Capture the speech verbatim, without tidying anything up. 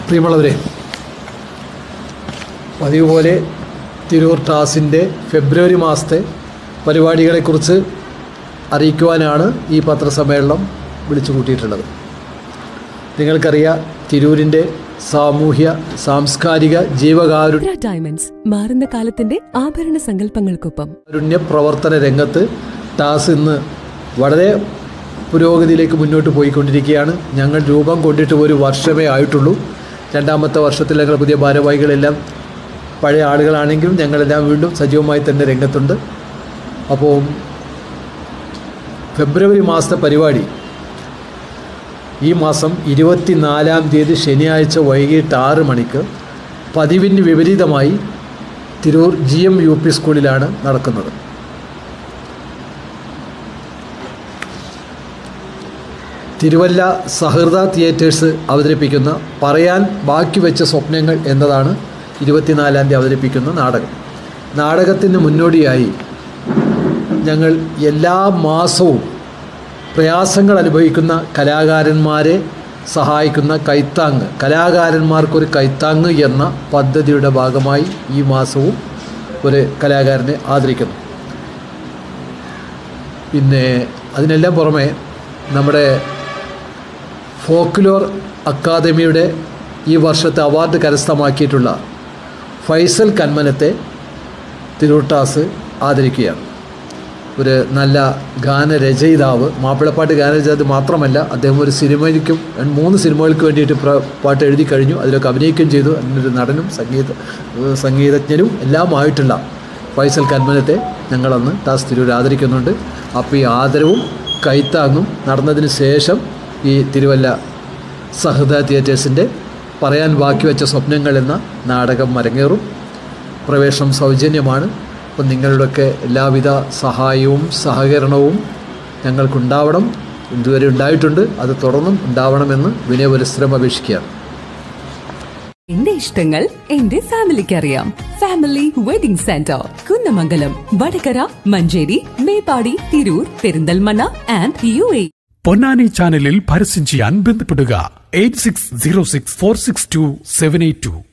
പ്രിയമുള്ളവരെ, പതിവ് പോലെ തിരൂർ ടാസിൻ്റെ ഫെബ്രുവരി മാസത്തെ പരിപാടികളെക്കുറിച്ച് അറിയിക്കുവാനാണ് ഈ പത്രസമ്മേളനം വിളിച്ചു കൂട്ടിയിട്ടുള്ളത്. നിങ്ങൾക്കറിയാം, തിരൂരിൻ്റെ സാമൂഹ്യ സാംസ്കാരിക ജീവകാരുണ്യ ഡയമണ്ട്സ് മാറുന്ന കാലത്തിന്റെ ആഭരണ സങ്കല്പങ്ങൾക്കൊപ്പം കാരുണ്യ പ്രവർത്തന രംഗത്ത് ടാസ് ഇന്ന് വളരെ പുരോഗതിയിലേക്ക് മുന്നോട്ട് പോയിക്കൊണ്ടിരിക്കുകയാണ്. ഞങ്ങൾ രൂപം കൊണ്ടിട്ട് ഒരു വർഷമേ ആയിട്ടുള്ളൂ. രണ്ടാമത്തെ വർഷത്തിൽ ഞങ്ങൾ പുതിയ ഭാരവാഹികളെല്ലാം പഴയ ആളുകളാണെങ്കിലും ഞങ്ങളെല്ലാം വീണ്ടും സജീവമായി തന്നെ രംഗത്തുണ്ട്. അപ്പോൾ ഫെബ്രുവരി മാസത്തെ പരിപാടി ഈ മാസം ഇരുപത്തിനാലാം തീയതി ശനിയാഴ്ച വൈകിട്ട് ആറ് മണിക്ക് പതിവിന് വിപരീതമായി Tirur G M U P സ്കൂളിലാണ് നടക്കുന്നത്. തിരുവല്ല സഹൃദ തിയേറ്റേഴ്സ് അവതരിപ്പിക്കുന്ന പറയാൻ ബാക്കി വെച്ച സ്വപ്നങ്ങൾ എന്നതാണ് ഇരുപത്തിനാലാം തീയതി അവതരിപ്പിക്കുന്ന നാടകം. നാടകത്തിന് മുന്നോടിയായി ഞങ്ങൾ എല്ലാ മാസവും പ്രയാസങ്ങൾ അനുഭവിക്കുന്ന കലാകാരന്മാരെ സഹായിക്കുന്ന കൈത്താങ്ങ്, കലാകാരന്മാർക്കൊരു കൈത്താങ്ങ് എന്ന പദ്ധതിയുടെ ഭാഗമായി ഈ മാസവും ഒരു കലാകാരനെ ആദരിക്കുന്നു. പിന്നെ അതിനെല്ലാം പുറമെ നമ്മുടെ ഫോക്ലോർ അക്കാദമിയുടെ ഈ വർഷത്തെ അവാർഡ് കരസ്ഥമാക്കിയിട്ടുള്ള ഫൈസൽ കന്മനത്തെ തിരൂർ ടാസ് ആദരിക്കുകയാണ്. ഒരു നല്ല ഗാനരചയിതാവ്, മാപ്പിളപ്പാട്ട് ഗാനരചയിതാവ് മാത്രമല്ല, അദ്ദേഹം ഒരു സിനിമയ്ക്കും മൂന്ന് സിനിമകൾക്ക് വേണ്ടിയിട്ട് പാട്ട് എഴുതി കഴിഞ്ഞു, അതിലൊക്കെ അഭിനയിക്കുകയും ചെയ്തു. അതിനൊരു നടനും സംഗീത സംഗീതജ്ഞനും എല്ലാമായിട്ടുള്ള ഫൈസൽ കന്മനത്തെ ഞങ്ങളന്ന് ടാസ് തിരൂർ ആദരിക്കുന്നുണ്ട്. അപ്പോൾ ഈ ആദരവും കൈത്താങ്ങും നടന്നതിന് ശേഷം ഈ തിരുവല്ല സഹൃദ തിയേറ്റേഴ്സിൻ്റെ പറയാൻ ബാക്കി വെച്ച സ്വപ്നങ്ങൾ എന്ന നാടകം അരങ്ങേറും. പ്രവേശനം സൗജന്യമാണ്. അപ്പം നിങ്ങളുടെയൊക്കെ എല്ലാവിധ സഹായവും സഹകരണവും ഞങ്ങൾക്കുണ്ടാവണം. ഇതുവരെ ഉണ്ടായിട്ടുണ്ട്, അത് തുടർന്നും ഉണ്ടാവണമെന്ന് വിനയപരിശ്രമം അപേക്ഷിക്കുകയാണ്. എന്റെ ഇഷ്ടങ്ങൾ എന്റെ ഫാമിലിക്ക് അറിയാം. Family wedding centre, Kunnamangalam, Vadakara, Manjeri, Meppadi, Tirur, Perinthalmanna and U A. Ponnani ചാനലിൽ പരസ്യം ചെയ്യാൻ ബന്ധപ്പെടുക eight six zero six four six two seven eight to.